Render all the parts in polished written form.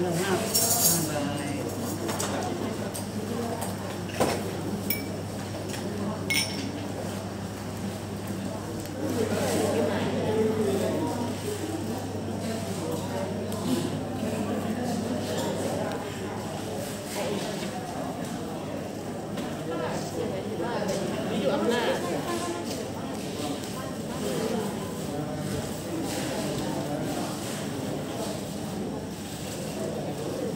เ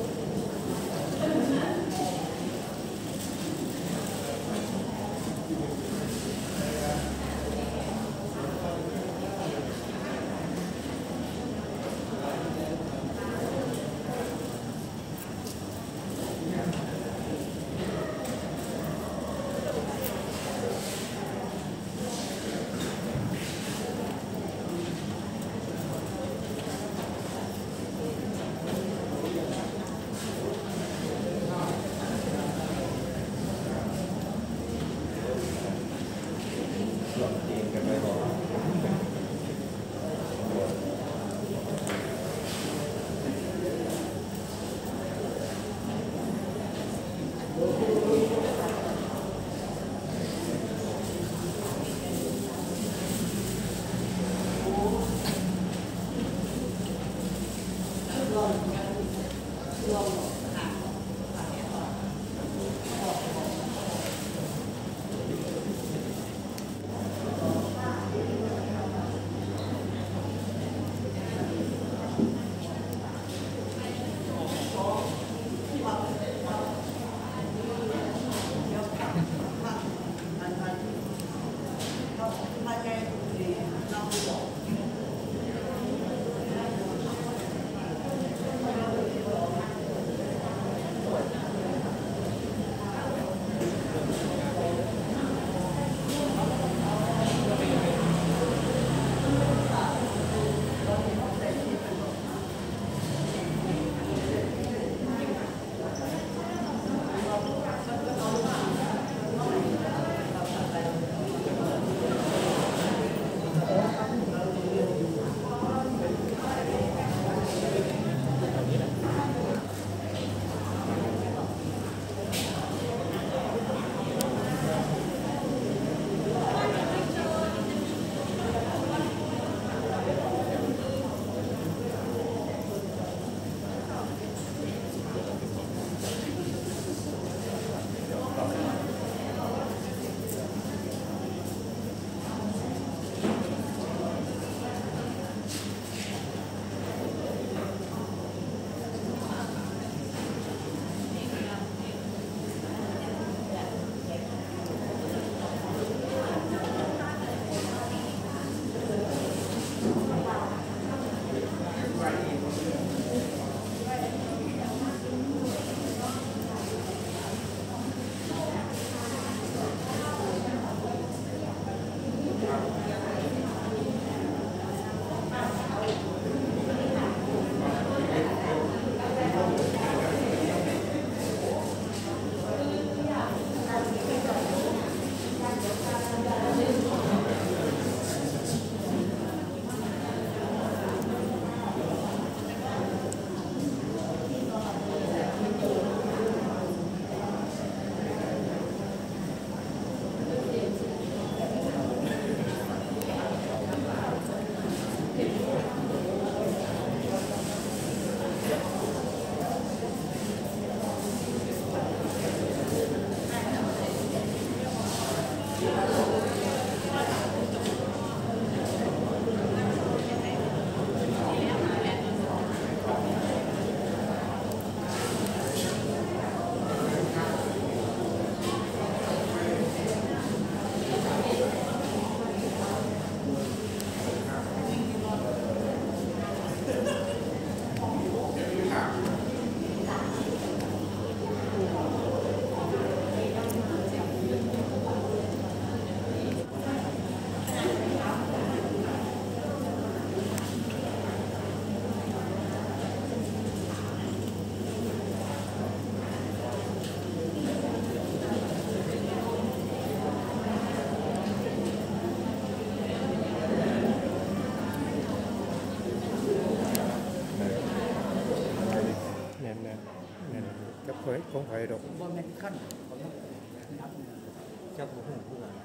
ของไผ่ดอกบ่แม่นขั้นของนักจับหูเพื่อน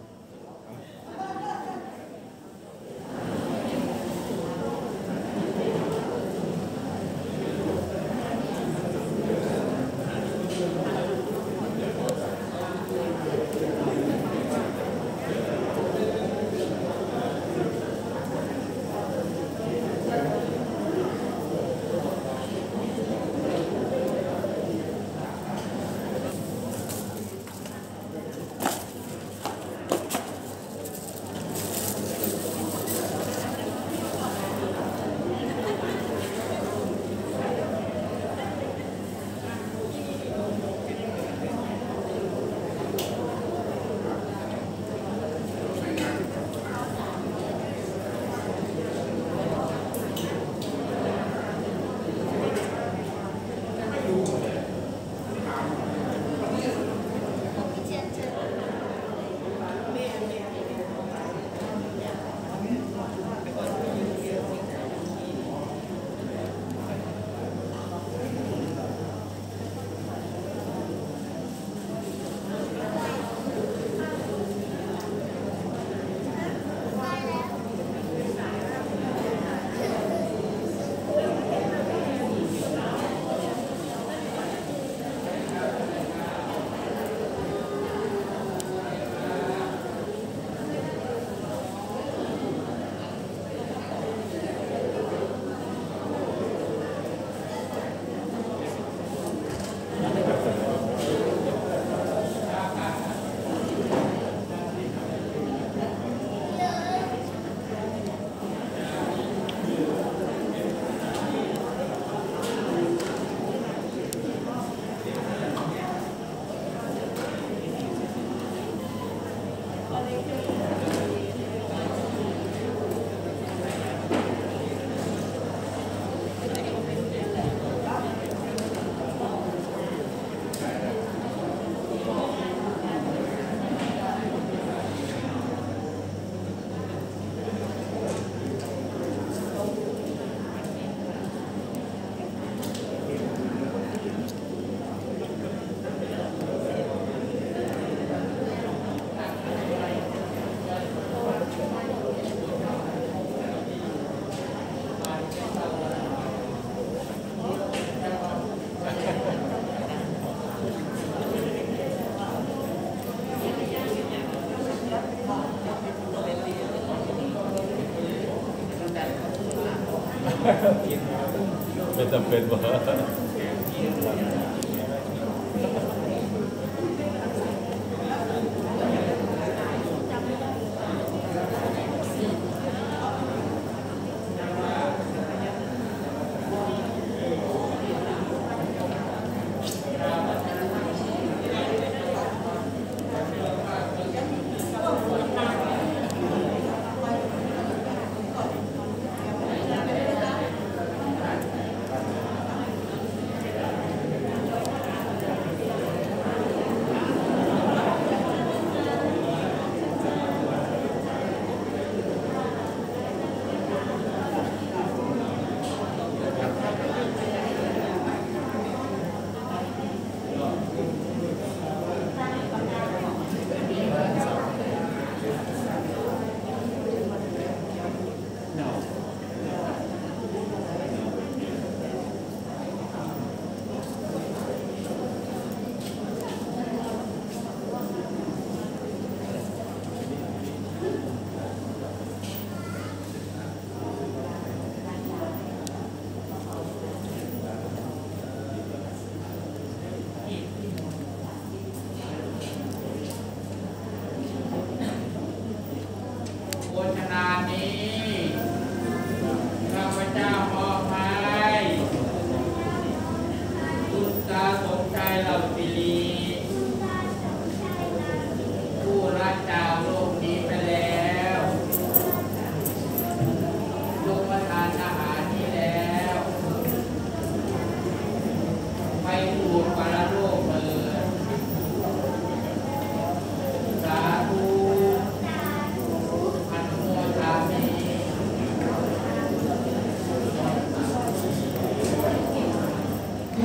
ไม่จำเป็นว่า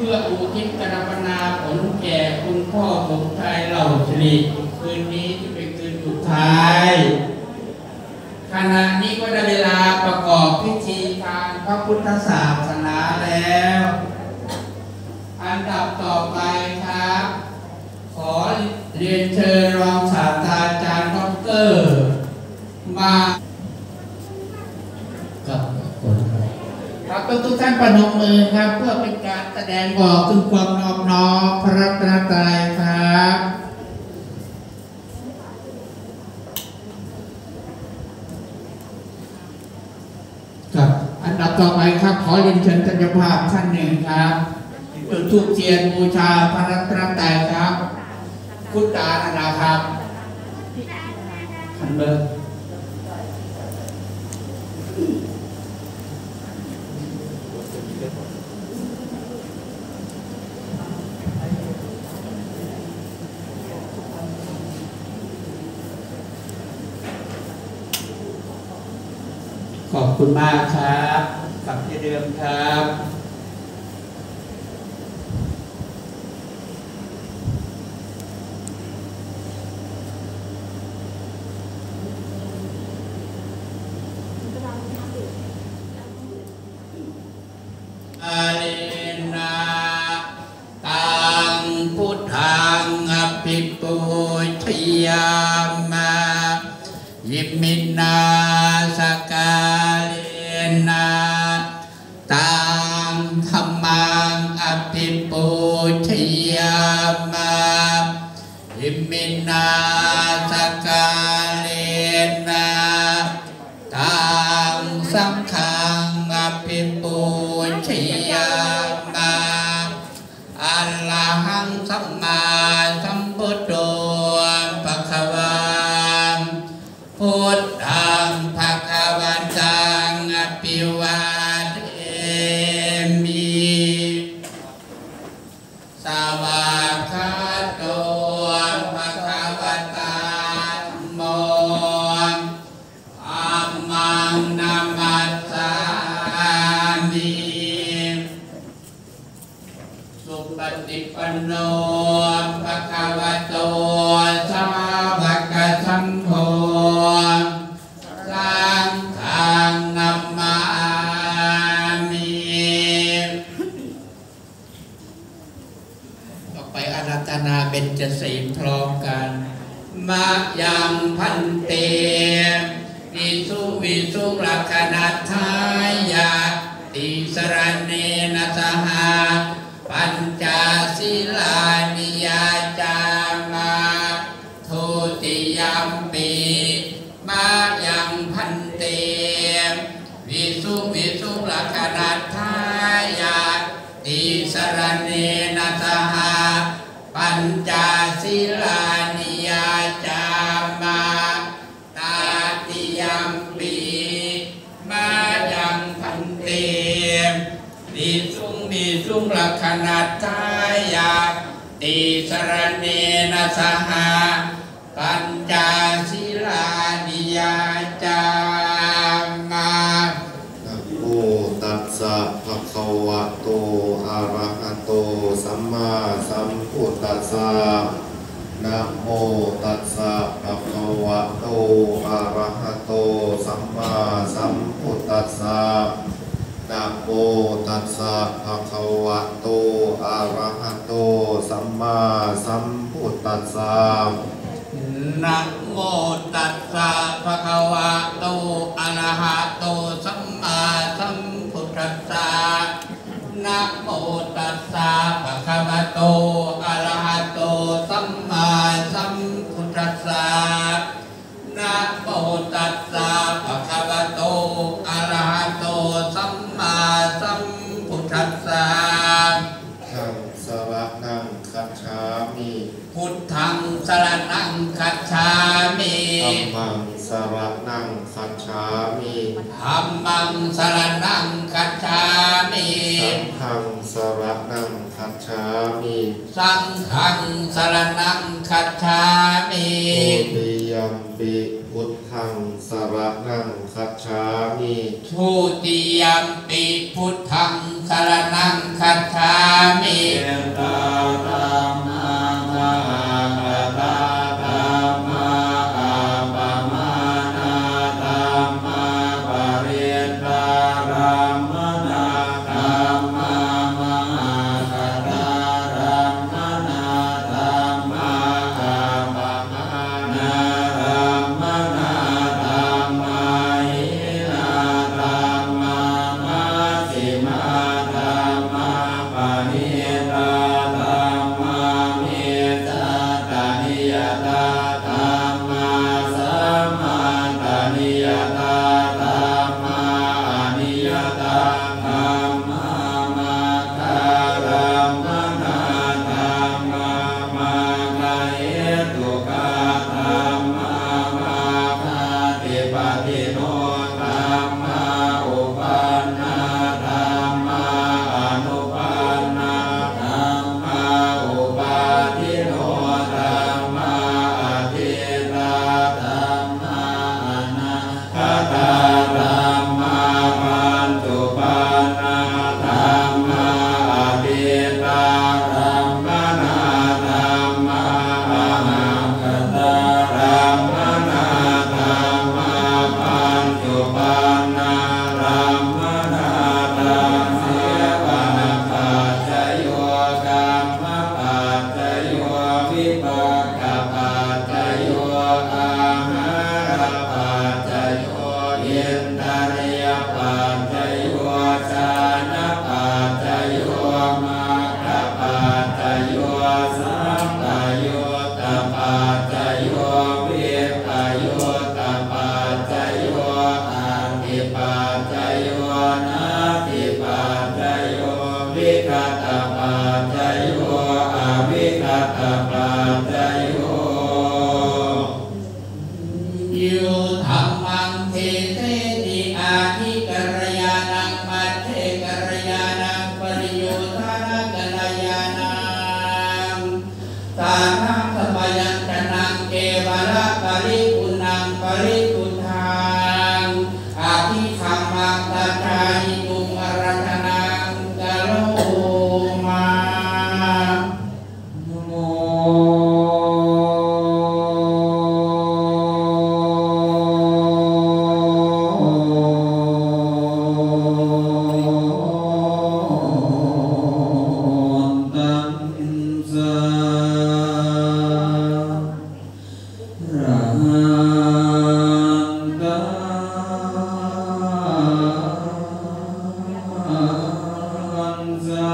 พื่ออุทิศกรรมนาผลแก่คุณพ่อสมชายเหล่าสิริคืนนี้ที่เป็นคืนสุดท้ายขณะนี้ก็ได้เวลาประกอบพิธีทางพระพุทธศาสนาแล้วอันดับต่อไปครับขอเรียนเชิญรองศาสตราจารย์ดร.มาครับทุกท่านประนมมือครับเพื่อเป็นการแสดงบอกถึงความนอบน้อมพระรัตนตรัยครับครับอันดับต่อไปครับขอเรียนเชิญท่านเจ้าภาพท่านหนึ่งครับจุดธูปเทียนบูชาพระรัตนตรัยครับพุทธานาครับท่านเบิร์ขอบคุณมากครับกลับที่เดิมครับอาเลนะตังพุทธังอภิปูชยามายิมินาสกาเลนะตังธัมมังอภิปูชยามายิมินาสกาเลนะตังสังฆังอภิปูชยามาอะระหังสัมมาสัมพุทโธภควาพุทธังภควตังอภิวาเทมิสวากขาโตภควตาธัมโมธัมมังนามัสสามิสุปฏิปันโนภควโตสาวกสังโฆสังฆังนัมมามิต่อไปอาราธนาเบญจศีลพร้อมกันมะยังพันเตวิสุวิสุลักขณัฏฐายะติสรณเนนะสหปัญจศีลานิยาจามาทุติยัมปิมายังพันเตวิสุวิสุลักขณัฏฐายะติสรณเนนะสหปัญจศีลานิยาจามาตาติยัมปิมายังพันเตวิสุลักขณัฏฐายะติสรณเนนะสหปัญจศีลานิยาจามานะโมตัสสะภะคะวะโตอะระหะโตสัมมาสัมพุทธัสสะนะโมตัสสะภะคะวะโตอะระหะโตสัมมาสัมพุทธัสสะนะโมตัสสะภะคะวะโตอะระหะโตสัมมาสัมพุทธัสสะนะโมตัสสะภะคะวะโตอะระหะโตสัมมาสัมพุทธัสสะนะโมตัสสะภะคะวะโตอะระหะโตสัมมาสัมพุทธัสสะนะโมตัสสะภะคะวะโตอะระหะโตสัมมาสัมพุทธัสสะทังสรณังคัจฉามิพุทธังสรณังคัจฉามิธัมมังสรณังคัจฉามิธัมมังสรณังคัจฉามิสังฆังสรณังคัจฉามิสังฆังสรณังคัจฉามิทุติยัมปิพุทธธังสรณังคัจฉามิทุติยัมปิพุทธังสรณังคัจฉามิเอตาธัมมังนาคตาธัมมาอาปมานาธัมมาปริยตารัมมนาธัมมามหาคตารัมมนาธัมมาอาปมานารัมมนาธัมมาหินาธัมมามาสิมาธัมมาปณิตาธัมมามิตาตานิยตาธัมมาสัมมาตานิยตาธัมมาอนิยตาธัมมามาคารัมมนาธัมมามาคาเอตุกาธัมมามาคาติปฏิโนธัมมาอุปันนาธัมมาอนุปันนาธัมมาอุปาทิโนธัมมาอธิตาธัมมาอนาคตาธัมมาปัญจุปันนาธัมมาอภิตาธัมมานาธัมมาอนาคตาธัมมานาธัมมาปัญจุปันนาธัมมานาธัมเสวนาปัจจโยกัมมปัจจโยวิปัสสนาปัจจโยอาหารปัจจโยอินทรียปัจจโยชานะปัจจโยมัคคะปัจจโยสัมปโยตปัจจโยวิปโยตปัจจโยอาทิปัจจโยนาทิปัจจโยวิคัตปัจจโยอวิคัตปัจจโยยุธัมมังเทเตติอาทิกัลยาณังมัจเทกัลยาณังปริโยทานะกัลยาณังสานังสัพยัญชนะเกวะละปริปุณังปริตุทังอาทิธัมมังตัจจายิตุงอรัตนังกะโลมาโมตันสาระหันตาอันสา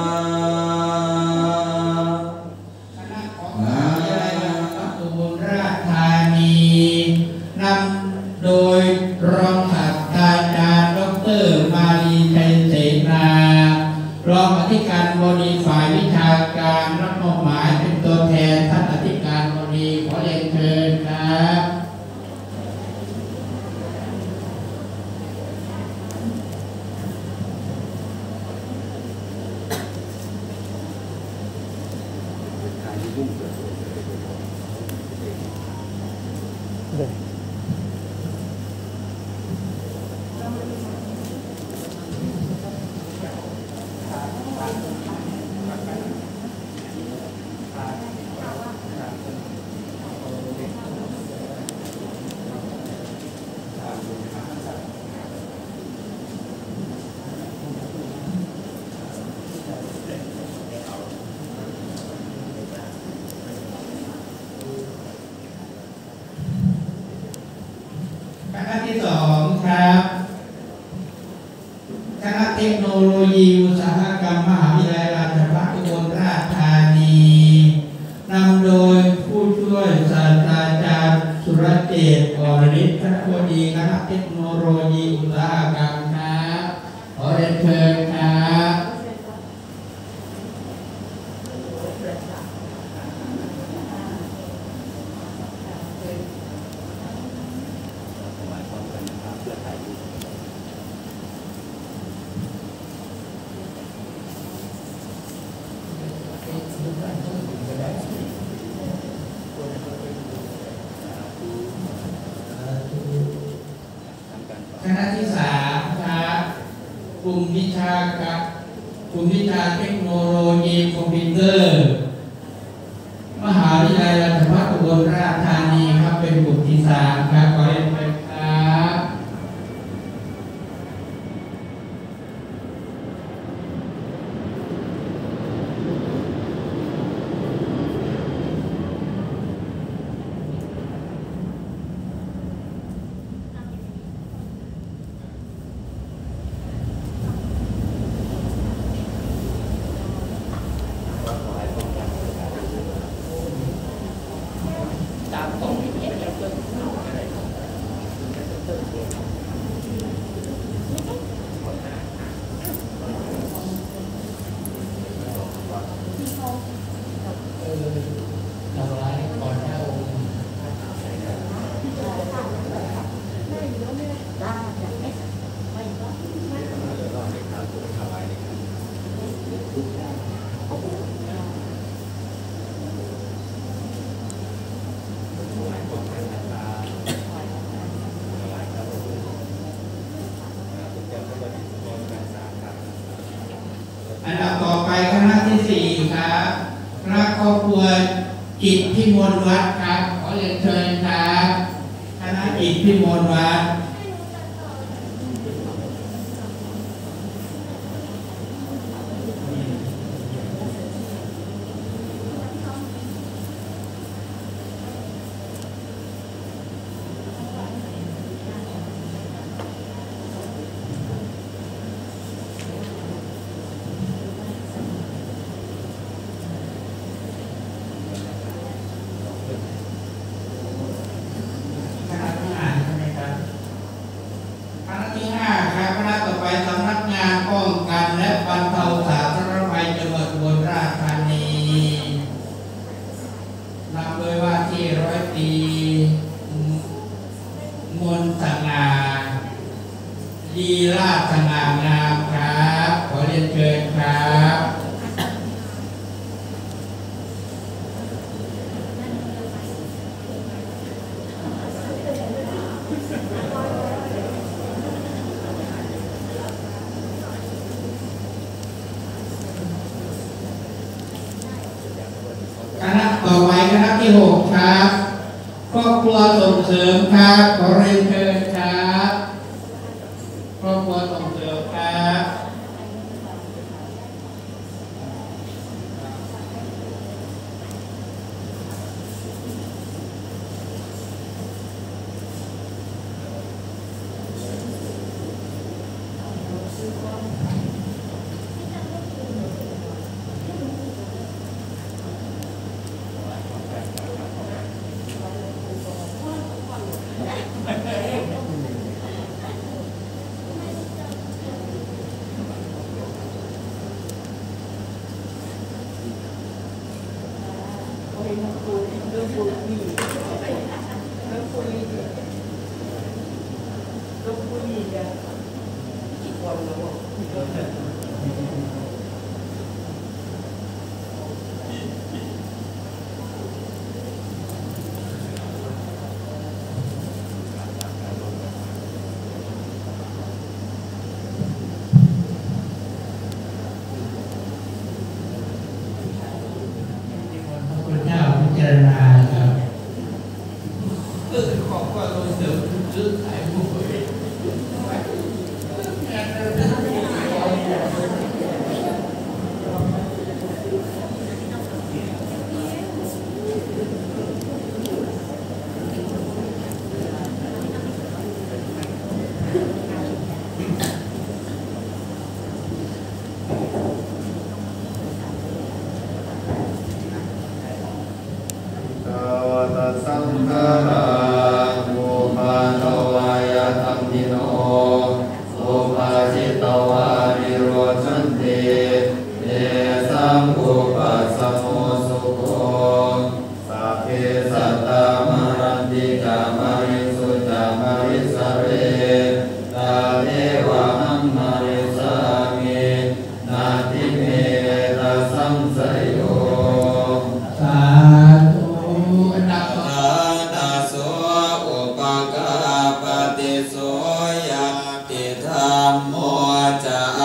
คณะของมหาวิทยาลัยวัดอุบลราชธานีนำโดยรองศาสตราจารย์ดร.มาลีชัยเสนารองอธิการบดีฝ่ายวิชาการรับมอบหมายเป็นตัวแทนท่านอธิการบดีขอเรียนเชิญครับ คณะที่สองครับ คณะเทคโนโลยีอุตสาหกรรมมหาวิทยาลัยราชภัฏอุบลราชธานีนำโดยผู้ช่วยศาสตราจารย์สุรเจตน์ อรฤทธิ์คณะบดีคณะเทคโนโลยีอุตสาหกรรมครับขอเรียนเชิญครับสกลุ่มวิชาเทคโนโลยีคอมพิวเตอร์มหาวิทยาลัยราชภัฏอุบลราชธานีครับเป็นกลุ่มที่3ครับขอเรียนเชิญครับอันดับต่อไปคณะที่4ครับคณะครอบครัวจิตพิมลวัดครับขอเรียนเชิญครับคณะจิตพิมลวัดคณะต่อไปสำนักงานป้องกันและบรรเทาสาธารณภัยจังหวัดอุบลราชธานีนำโดยว่าที่ร้อยตรีมนต์สง่าลีลาศสง่างามครับขอเรียนเชิญครับคณะต่อไปคณะที่6ครับครอบครัวส่งเสริมครับขอเรียนเชิญครับครอบครัวส่งเสริมครับพิจารณาครับของก็โดยเสริมซื้อขายผู้บริโภสังฆรามุมาตวายธรรมิโนโอภาสิตวานิโรชันติเตสังอุปัสสโมสุโขสัพเพสัตตามรันติกามริสุจามริสเรตาเทวะหังมริสามินาทิเมตสังสยโยสาธุอันดับต่อปฏิโสยติธรรมโมจะ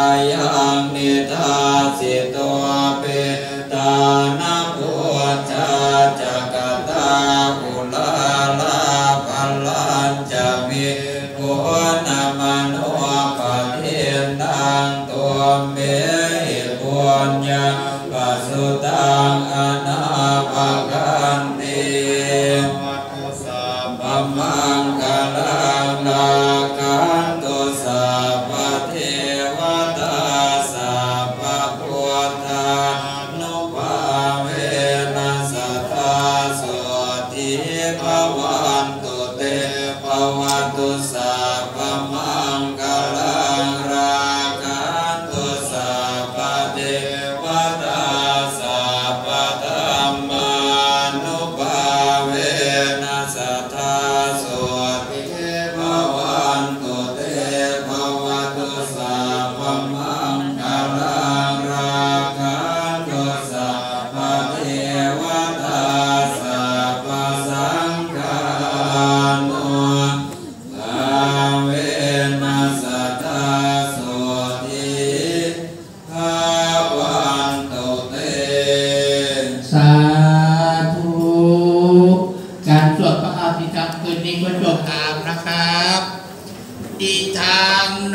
สิตัวเปตานาปุจาจักตาอุลาลาภัลลัญจะมิปุณมโนปะเทนังตัวเมหิปุญญาปัสสุตังอนาภกันติวัตถุสัพพมังคลังนาคันตุสัพพเทวตาสัพพพุทธานุภาเวนัสสทธาโสติภวันตุเตภวันตุสัพพมังคลังราคันตุสัพพเทวตาสัพพธัมมานุภาเวนัสสทธาโสติภวันตุเตภวันตุสัพพมังคลังราคันตุสัพพเทวตาสัพพสังฆานุภาเวนัสสทธาโสติภวันตุเตสาธุการสวดพระอภิธรรมคืนนี้ก็จบตามนะครับอิทังโน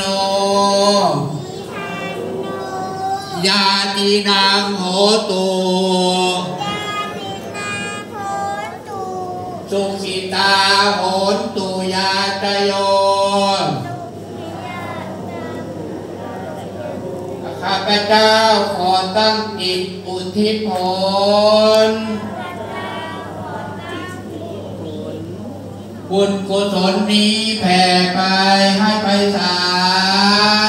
ญาตินางโหตุสุขิตาโหนตุญาตโยข้าพเจ้าขอตั้งจิตอุทิศผลบุญกุศลนี้แผ่ไปให้ไพศาล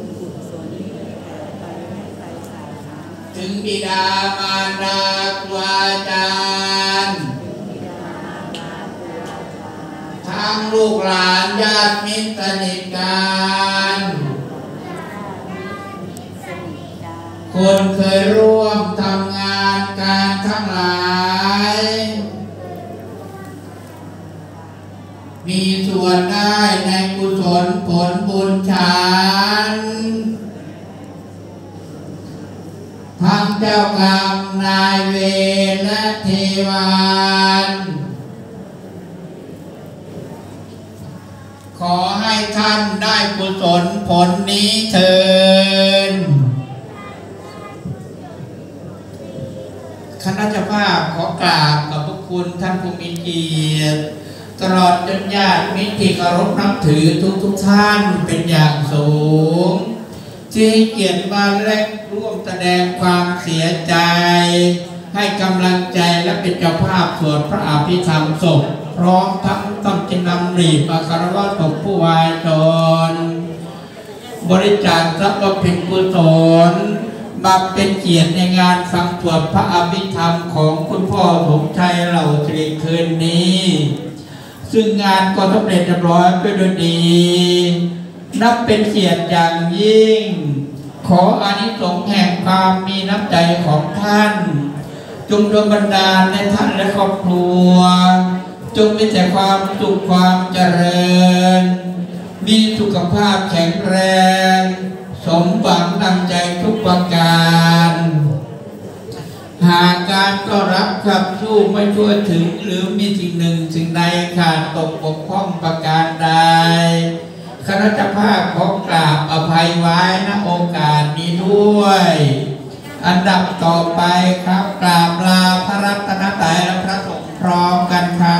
ถึงบิดามารดาครูอาจารย์ทั้งลูกหลานญาติมิตรสนิทกันคนเคยร่วมทำงานการทั้งหลายมีส่วนได้ในกุศลผลบุญฉันทั้งเจ้ากรรมนายเวรและเทวานขอให้ท่านได้กุศลผลนี้เถิดคณะเจ้าภาพขอกราบขอบพระคุณท่านผู้มีเกียรติตลอดจนญาติมิตรที่เคารพนับถือทุกท่านเป็นอย่างสูงที่ให้เกียรติมาและร่วมแสดงความเสียใจให้กำลังใจและเป็นเจ้าภาพสวดพระอภิธรรมศพพร้อมทั้งต้องจะนำหลีมาคารวะศพผู้วายชนบริจาคทรัพย์บำเพ็ญกุศลมาเป็นเกียรติในงานฟังสวดพระอภิธรรมของคุณพ่อสมชัยเหล่าตรีคืนนี้ซึ่งงานก็สำเร็จเรียบร้อยไปด้วยดีนับเป็นเกียรติอย่างยิ่งขออานิสงส์แห่งความมีน้ำใจของท่านจงดลบันดาลในท่านและครอบครัวจงมีแต่ความสุขความเจริญมีสุขภาพแข็งแรงสมหวังดังใจทุกประการหากการต้อนรับขับสู้ไม่ทั่วถึงหรือมีสิ่งหนึ่งสิ่งใดขาดตกบกพร่องประการใดคณะเจ้าภาพขอกราบอภัยไว้ณโอกาสนี้ด้วยอันดับต่อไปครับกราบลาพระรัตนตรัยและพระสงฆ์พร้อมกันครับ